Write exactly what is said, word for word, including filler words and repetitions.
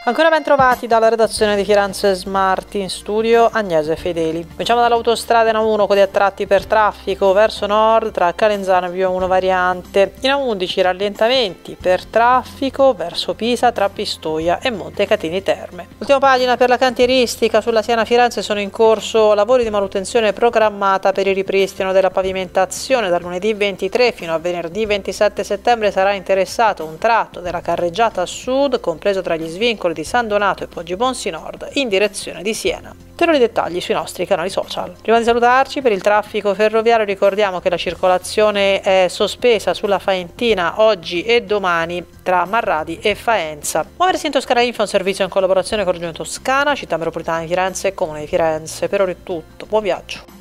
Ancora ben trovati dalla redazione di Firenze Smart, in studio Agnese Fedeli. Cominciamo dall'autostrada N uno con gli attratti per traffico verso nord tra Calenzano e Via uno variante. In A undici rallentamenti per traffico verso Pisa tra Pistoia e Montecatini Terme. Ultima pagina per la cantieristica. Sulla Siena Firenze sono in corso lavori di manutenzione programmata per il ripristino della pavimentazione. Dal lunedì ventitré fino a venerdì ventisette settembre sarà interessato un tratto della carreggiata a sud, compreso tra gli svincoli di San Donato e Poggibonsi Nord in direzione di Siena. Ulteriori dettagli sui nostri canali social. Prima di salutarci, per il traffico ferroviario ricordiamo che la circolazione è sospesa sulla Faentina oggi e domani tra Marradi e Faenza. Muoversi in Toscana Info è un servizio in collaborazione con Regione Toscana, Città Metropolitana di Firenze e Comune di Firenze. Per ora è tutto, buon viaggio.